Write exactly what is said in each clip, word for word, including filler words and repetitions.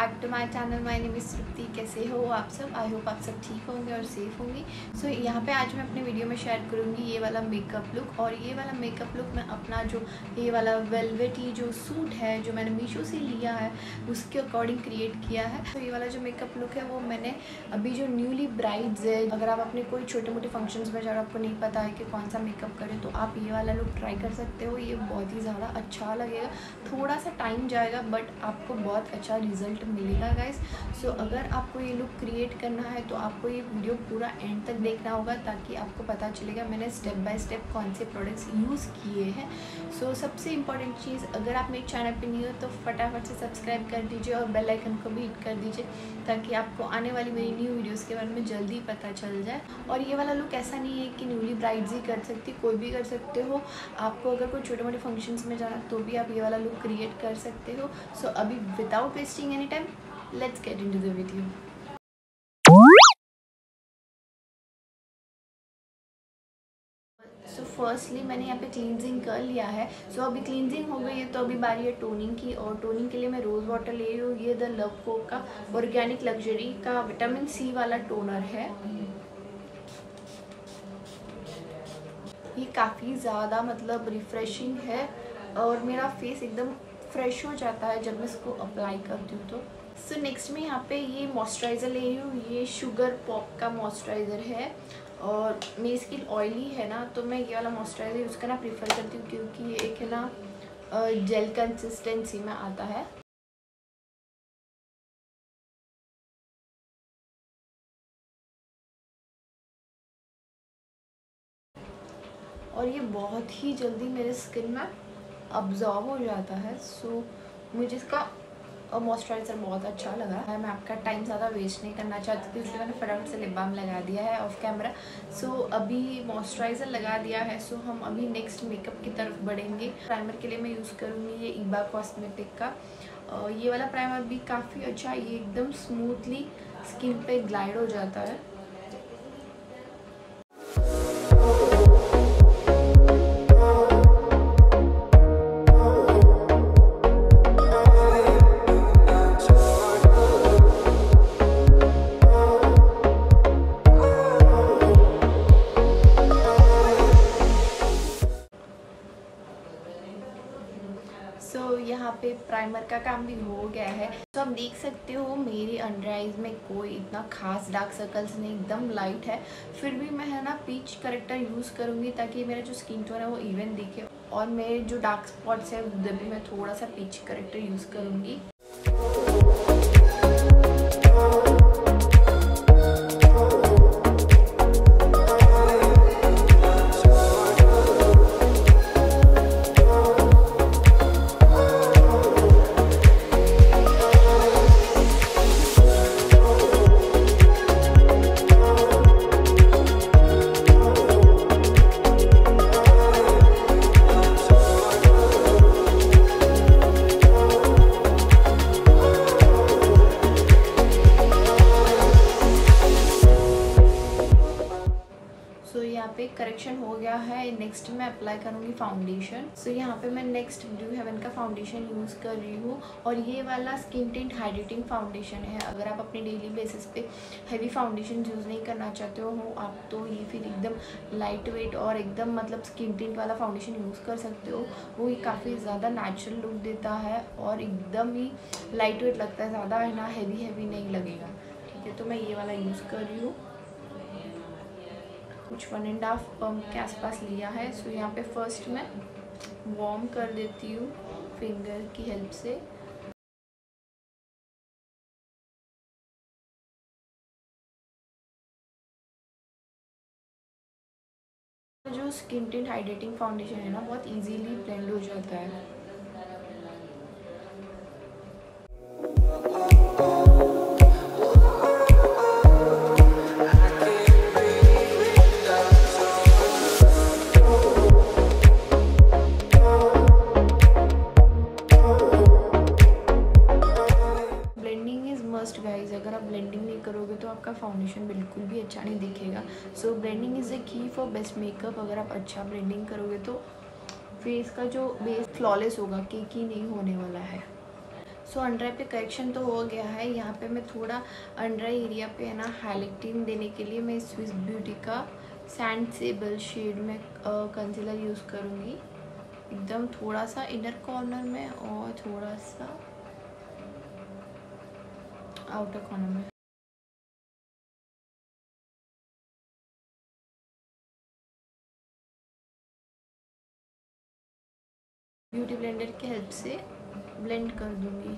Back to my channel. My name is Shruti. कैसे हो आप सब? आई होप आप सब ठीक होंगे और सेफ होंगे। सो so, यहाँ पे आज मैं अपने वीडियो में शेयर करूँगी ये वाला मेकअप लुक। और ये वाला मेकअप लुक मैं अपना जो ये वाला वेलवेटी जो सूट है जो मैंने मीशो से लिया है उसके अकॉर्डिंग क्रिएट किया है। तो ये वाला जो मेकअप लुक है वो मैंने अभी जो न्यूली ब्राइड्स है, अगर आप अपने कोई छोटे मोटे फंक्शंस में अगर आपको नहीं पता है कि कौन सा मेकअप करें तो आप ये वाला लुक ट्राई कर सकते हो। ये बहुत ही ज़्यादा अच्छा लगेगा, थोड़ा सा टाइम जाएगा बट आपको बहुत अच्छा रिजल्ट मिलेगा गाइस। सो so, अगर आपको ये लुक क्रिएट करना है तो आपको ये वीडियो पूरा एंड तक देखना होगा ताकि आपको पता चलेगा मैंने स्टेप बाय स्टेप कौन से प्रोडक्ट्स यूज़ किए हैं। सो so, सबसे इम्पॉर्टेंट चीज़, अगर आप मेरे चैनल पे नहीं हो तो फटाफट से सब्सक्राइब कर दीजिए और बेल आइकन को भी हिट कर दीजिए ताकि आपको आने वाली मेरी न्यू वीडियोज़ के बारे में जल्दी पता चल जाए। और ये वाला लुक ऐसा नहीं है कि न्यूली ब्राइड्स ही कर सकती, कोई भी कर सकते हो। आपको अगर कोई छोटे मोटे फंक्शंस में जाना तो भी आप ये वाला लुक क्रिएट कर सकते हो। सो so, अभी without wasting any time let's get into the video. So firstly मैंने यहाँ पे क्लींजिंग कर लिया है। सो so, अभी क्लींजिंग हो गई है तो अभी बारी है टोनिंग की। और टोनिंग के लिए मैं रोज़ वाटर ले रही हूँ। ये द लव को का ऑर्गेनिक लग्जरी का विटामिन सी वाला टोनर है। ये काफ़ी ज़्यादा मतलब रिफ्रेशिंग है और मेरा फेस एकदम फ्रेश हो जाता है जब मैं इसको अप्लाई करती हूँ तो। सो नेक्स्ट में यहाँ पे ये मॉइस्चराइज़र ले रही हूँ। ये शुगर पॉप का मॉइस्चराइज़र है और मेरी स्किन ऑयली है ना तो मैं ये वाला मॉइस्चराइज़र यूज़ करना प्रीफर करती हूँ क्योंकि ये एक है ना जेल कंसिस्टेंसी में आता है। और ये बहुत ही जल्दी मेरे स्किन में अब्जॉर्ब हो जाता है। सो मुझे इसका मॉइस्चराइज़र बहुत अच्छा लगा है। मैं आपका टाइम ज़्यादा वेस्ट नहीं करना चाहती थी इसलिए मैंने फटाफट से लिप बाम लगा दिया है ऑफ कैमरा। सो अभी मॉइस्चराइज़र लगा दिया है। सो हम अभी नेक्स्ट मेकअप की तरफ बढ़ेंगे। प्राइमर के लिए मैं यूज़ करूँगी ये ईबा कॉस्मेटिक का ये वाला प्राइमर भी काफ़ी अच्छा है। ये एकदम स्मूथली स्किन पे ग्लाइड हो जाता है। सो so, यहाँ पे प्राइमर का काम भी हो गया है। तो आप देख सकते हो मेरे अंडर आइज में कोई इतना खास डार्क सर्कल्स नहीं, एकदम लाइट है। फिर भी मैं है ना पीच करेक्टर यूज़ करूँगी ताकि मेरा जो स्किन टोन है वो इवन दिखे। और मेरे जो डार्क स्पॉट्स है उधर भी मैं थोड़ा सा पीच करेक्टर यूज़ करूँगी। यहाँ पे करेक्शन हो गया है। नेक्स्ट मैं अप्लाई करूँगी फाउंडेशन। सो so, यहाँ पे मैं नेक्स्ट ब्लू हेवन का फाउंडेशन यूज़ कर रही हूँ और ये वाला स्किन टिंट हाइड्रेटिंग फाउंडेशन है। अगर आप अपने डेली बेसिस पे हैवी फाउंडेशन यूज़ नहीं करना चाहते हो आप तो ये फिर एकदम लाइट वेट और एकदम मतलब स्किन टिंट वाला फाउंडेशन यूज़ कर सकते हो। वो ये काफ़ी ज़्यादा नेचुरल लुक देता है और एकदम ही लाइट वेट लगता है, ज़्यादा है ना हैवी हैवी नहीं लगेगा। ठीक है, तो मैं ये वाला यूज़ कर रही हूँ। कुछ वन एंड हाफ पम्प के आसपास लिया है। सो यहाँ पे फर्स्ट मैं वार्म कर देती हूँ फिंगर की हेल्प से। जो स्किन टिंट हाइड्रेटिंग फाउंडेशन है ना बहुत इजीली ब्लेंड हो जाता है। गाइज अगर आप ब्लेंडिंग नहीं करोगे तो आपका फाउंडेशन बिल्कुल भी अच्छा नहीं दिखेगा। So blending is the key for best makeup. अगर आप अच्छा ब्लेंडिंग करोगे तो फेस का जो बेस फ्लॉलेस होगा, केकी नहीं होने वाला है। सो अंडर आई पे करेक्शन तो हो गया है। यहाँ पे मैं थोड़ा अंडर आई एरिया पे है ना हाईलाइटिंग देने के लिए मैं स्विस ब्यूटी का सैंड सेबल शेड में कंसीलर यूज़ करूँगी, एकदम थोड़ा सा इनर कॉर्नर में और थोड़ा सा आउटर कॉर्नर में। ब्यूटी ब्लेंडर की हेल्प से ब्लेंड कर दूँगी।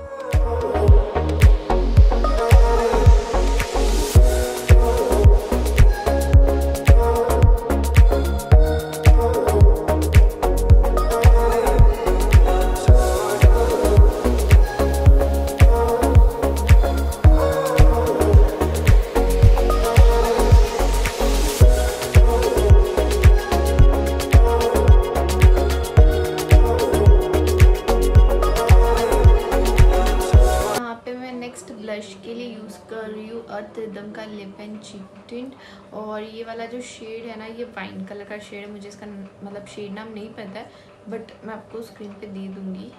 ब्लश के लिए यूज़ कर रही हूँ अर्थ रिदम का लिप एंड चीक टिंट, और ये वाला जो शेड है ना ये वाइन कलर का शेड है। मुझे इसका मतलब शेड नाम नहीं पता है, बट मैं आपको स्क्रीन पे दे दूँगी।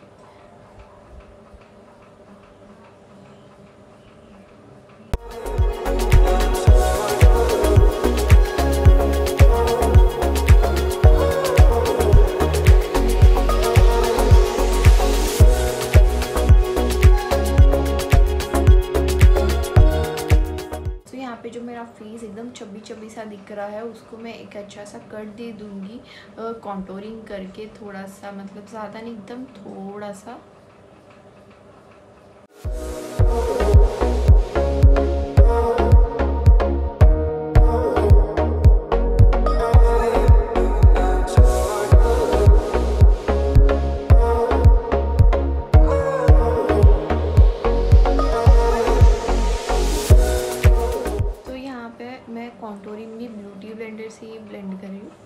पे जो मेरा फेस एकदम चब्बी चब्बी सा दिख रहा है उसको मैं एक अच्छा सा कट दे दूंगी कॉन्टोरिंग करके, थोड़ा सा मतलब ज़्यादा नहीं, एकदम थोड़ा सा। मैं कॉन्टोरिंग भी ब्यूटी ब्लेंडर से ही ब्लेंड कर रही हूँ।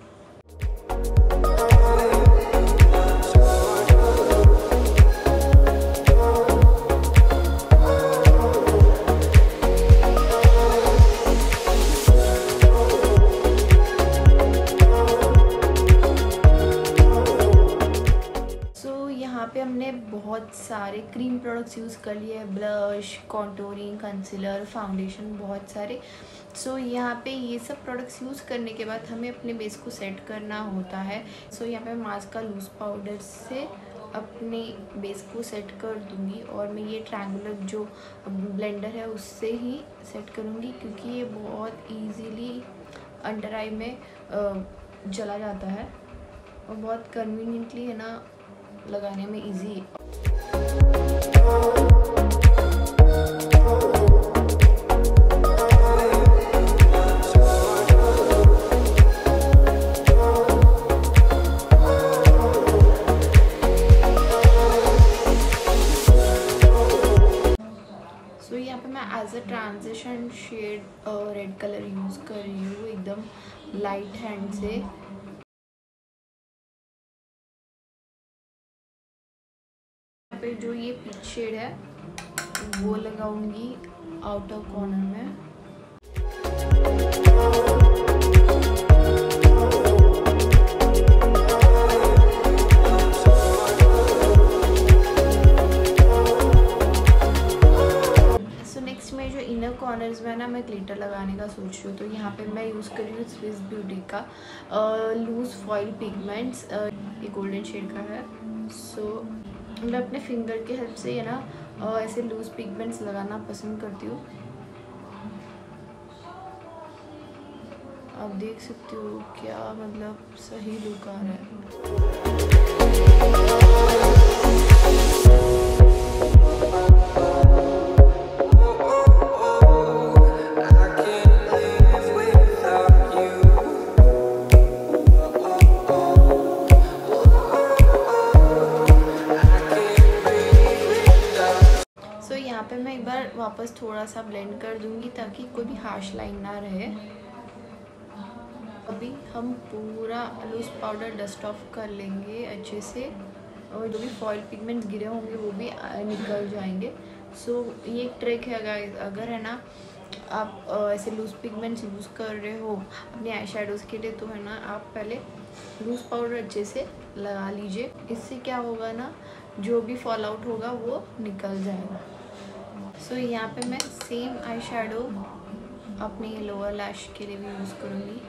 पे हमने बहुत सारे क्रीम प्रोडक्ट्स यूज़ कर लिए हैं, ब्लश, कॉन्टोरिंग, कंसीलर, फाउंडेशन, बहुत सारे। सो so, यहाँ पे ये सब प्रोडक्ट्स यूज़ करने के बाद हमें अपने बेस को सेट करना होता है। सो so, यहाँ पे मास्क का लूज़ पाउडर से अपने बेस को सेट कर दूँगी, और मैं ये ट्रायंगुलर जो ब्लेंडर है उससे ही सेट करूँगी, क्योंकि ये बहुत ईजीली अंडर आई में जला जाता है और बहुत कन्वीनियंटली है ना लगाने में इजी। सो यहाँ पे मैं as a transition shade red colour use कर रही हूँ एकदम लाइट हैंड से। पे जो ये पीच शेड है वो लगाऊंगी आउटर कॉर्नर में। सो नेक्स्ट में जो इनर कॉर्नर्स में ना मैं ग्लिटर लगाने का सोच रही हूँ, तो यहाँ पे मैं यूज़ कर रही हूँ स्विस ब्यूटी का लूज फॉइल पिगमेंट्स, ये गोल्डन शेड का है। सो so, मैं अपने फिंगर के हेल्प से है ना ऐसे लूज पिगमेंट्स लगाना पसंद करती हूँ। आप देख सकते हो क्या मतलब सही लुक आ रहा है। यहाँ पे मैं एक बार वापस थोड़ा सा ब्लेंड कर दूंगी ताकि कोई भी हार्श लाइन ना रहे। अभी हम पूरा लूज पाउडर डस्ट ऑफ कर लेंगे अच्छे से, और जो भी फॉइल पिगमेंट्स गिरे होंगे वो भी निकल जाएंगे। सो so, ये एक ट्रिक है गाइस, अगर है ना आप ऐसे लूज पिगमेंट्स यूज़ कर रहे हो अपने आई शेडोज़ के लिए, तो है ना आप पहले लूज पाउडर अच्छे से लगा लीजिए। इससे क्या होगा ना, जो भी फॉल आउट होगा वो निकल जाएगा। सो so, यहाँ पे मैं सेम आई शेडो अपनी लोअर लैश के लिए भी यूज़ करूँगी।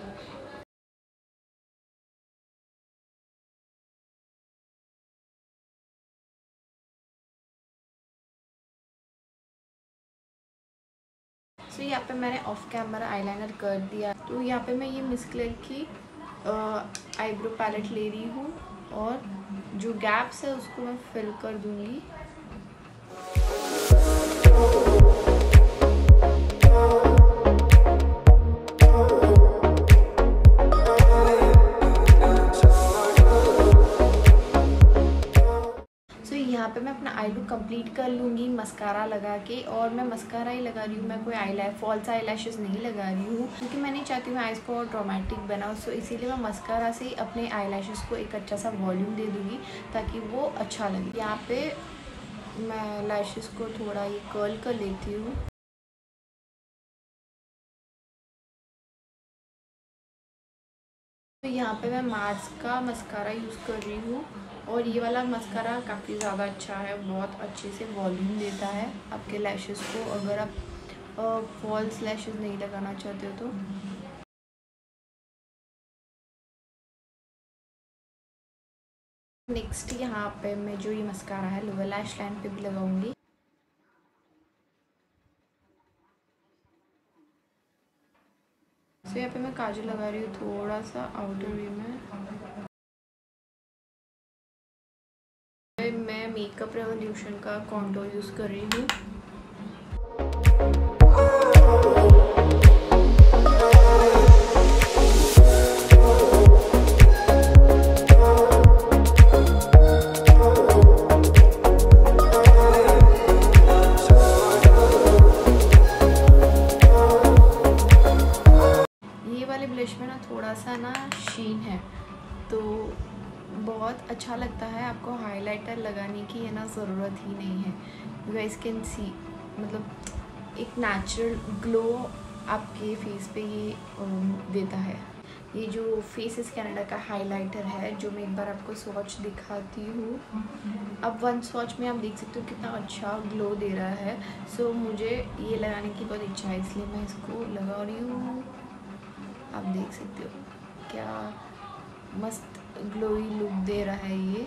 तो यहाँ पे मैंने ऑफ कैमरा आईलाइनर कर दिया। तो यहाँ पे मैं ये मिस कलर की आईब्रो पैलेट ले रही हूँ और जो गैप्स है उसको मैं फिल कर दूँगी। यहाँ पे मैं अपना आई लुक कंप्लीट कर लूँगी मस्कारा लगा के, और मैं मस्कारा ही लगा रही हूँ, मैं कोई आई लैश फॉल्स आई लैशेस नहीं लगा रही हूँ क्योंकि मैं नहीं चाहती हूँ आईज को और ड्रामेटिक बनाऊँ। सो इसीलिए मैं मस्कारा से ही अपने आई लैशेस को एक अच्छा सा वॉल्यूम दे दूँगी ताकि वो अच्छा लगे। यहाँ पे मैं लैशेस को थोड़ा ये कर्ल कर लेती हूँ। तो यहाँ पे मैं मार्स का मस्कारा यूज़ कर रही हूँ और ये वाला मस्कारा काफ़ी ज़्यादा अच्छा है, बहुत अच्छे से वॉल्यूम देता है आपके लैशेस को, अगर आप फॉल्स लैशेस नहीं लगाना चाहते हो तो। नेक्स्ट यहाँ पे मैं जो ये मस्कारा है लोअर लैश लाइन पे भी लगाऊंगी। तो यहाँ पे मैं काजल लगा रही हूँ थोड़ा सा आउटर वे में। मैं मेकअप रेवोल्यूशन का कॉन्टोर यूज़ कर रही हूँ। ये वाले ब्लश में ना थोड़ा सा ना शीन है तो बहुत अच्छा लगता है, आपको हाइलाइटर लगाने की है ना ज़रूरत ही नहीं है। यू गाइस कैन सी, मतलब एक नेचुरल ग्लो आपके फेस पे ये देता है। ये जो फेसेस कनाडा का हाइलाइटर है जो मैं एक बार आपको स्वॉच दिखाती हूँ। अब वन स्वॉच में आप देख सकते हो कितना अच्छा ग्लो दे रहा है। सो मुझे ये लगाने की बहुत इच्छा है इसलिए मैं इसको लगा रही हूँ। आप देख सकते हो क्या मस्त ग्लोई लुक दे रहा है ये।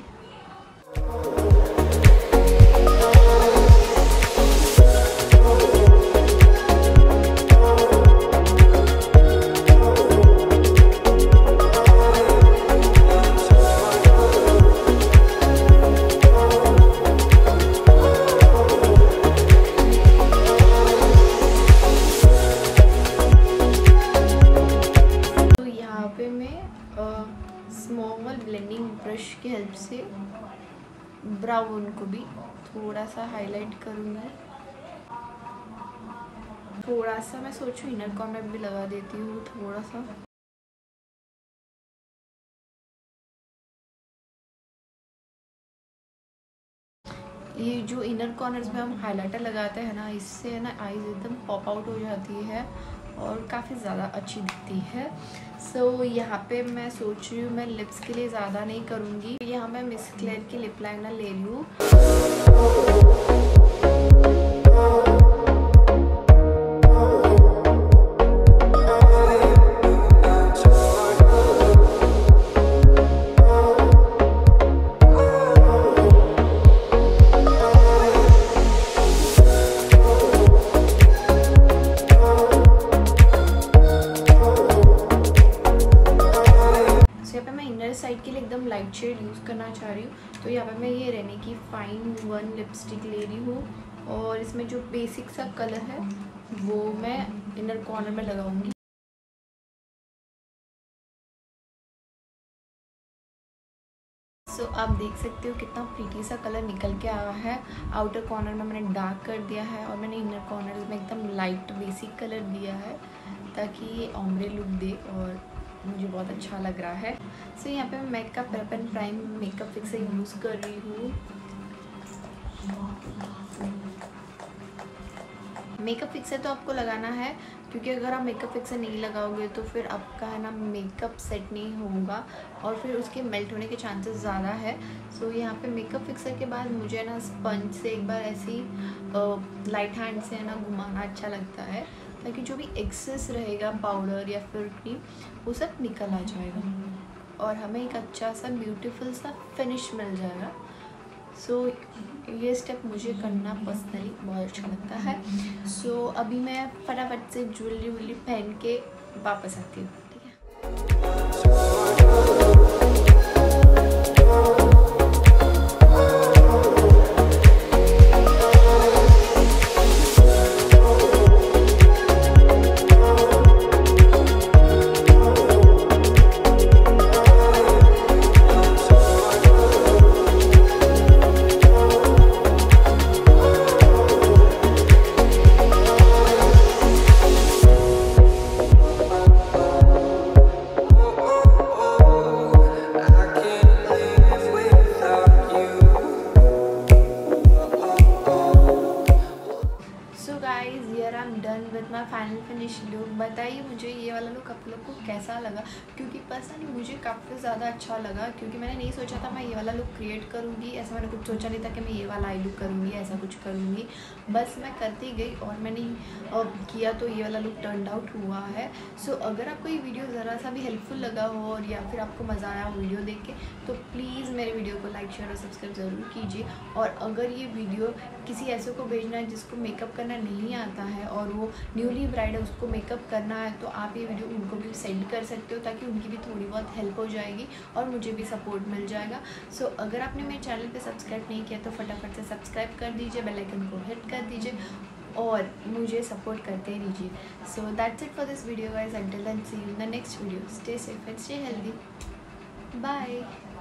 तो यहाँ पे मैं स्मॉल ब्लेंडिंग ब्रश की हेल्प से ब्राउन को भी थोड़ा सा हाईलाइट करूँगी। थोड़ा सा मैं सोचूं इनर कॉर्नर भी लगा देती हूँ थोड़ा सा। ये जो इनर कॉर्नर्स में हम हाइलाइटर लगाते हैं ना, इससे है ना आईज एकदम पॉप आउट हो जाती है और काफ़ी ज़्यादा अच्छी दिखती है। सो so, यहाँ पे मैं सोच रही हूँ मैं लिप्स के लिए ज़्यादा नहीं करूँगी। यहाँ मैं मिस क्लेयर की लिप लाइनर ले रही हूँ। साइड के लिए एकदम लाइट शेड यूज़ करना चाह रही हूँ तो यहाँ पे मैं ये रेने की फाइन वन लिपस्टिक ले रही हूँ और इसमें जो बेसिक सा कलर है वो मैं इनर कॉर्नर में लगाऊंगी। सो so, आप देख सकते हो कितना प्रीटी सा कलर निकल के आया है। आउटर कॉर्नर में मैंने डार्क कर दिया है और मैंने इनर कॉर्नर में एकदम लाइट बेसिक कलर दिया है ताकि ये ऑम्ब्रे लुक दे और मुझे बहुत अच्छा लग रहा है। सो so, यहाँ पे मैं मैक का prep and prime makeup fixer use कर रही हूँ। मेकअप फिक्सर तो आपको लगाना है, क्योंकि अगर आप मेकअप फिक्सर नहीं लगाओगे तो फिर आपका है ना मेकअप सेट नहीं होगा और फिर उसके मेल्ट होने के चांसेस ज़्यादा है। सो so, यहाँ पे मेकअप फिक्सर के बाद मुझे ना स्पंज से एक बार ऐसी लाइट हैंड से है ना घुमाना अच्छा लगता है, ताकि जो भी एक्सेस रहेगा पाउडर या फिर क्रीम वो सब निकल आ जाएगा और हमें एक अच्छा सा ब्यूटीफुल सा फिनिश मिल जाएगा। सो so, ये स्टेप मुझे करना पर्सनली बहुत अच्छा लगता है। सो so, अभी मैं फटाफट से ज्वेलरी वुलरी पहन के वापस आती हूँ, ठीक है। Done with my final finish look. बताइए मुझे ये वाला लुक आप लोग को कैसा लगा, क्योंकि पर्सनली मुझे काफ़ी ज़्यादा अच्छा लगा, क्योंकि मैंने नहीं सोचा था मैं ये वाला लुक क्रिएट करूँगी। ऐसा मैंने कुछ सोचा नहीं था कि मैं ये वाला आई लुक करूँगी, ऐसा कुछ करूँगी। बस मैं करती गई और मैंने किया तो ये वाला लुक टर्न आउट हुआ है। सो so, अगर आपको ये वीडियो ज़रा सा भी हेल्पफुल लगा हो और या फिर आपको मज़ा आया हो वीडियो देख के, तो प्लीज़ मेरे वीडियो को लाइक शेयर और सब्सक्राइब ज़रूर कीजिए। और अगर ये वीडियो किसी ऐसे को भेजना है जिसको मेकअप करना नहीं आता है और वो न्यूली ब्राइड है, उसको मेकअप करना है, तो आप ये वीडियो उनको भी सेंड कर सकते हो, ताकि उनकी भी थोड़ी बहुत हेल्प हो जाएगी और मुझे भी सपोर्ट मिल जाएगा। सो so, अगर आपने मेरे चैनल पे सब्सक्राइब नहीं किया तो फटाफट से सब्सक्राइब कर दीजिए, बेल आइकन को हिट कर दीजिए और मुझे सपोर्ट करते रहिए। So that's it for this video guys, until then see you in the next video. Stay safe and stay healthy, bye.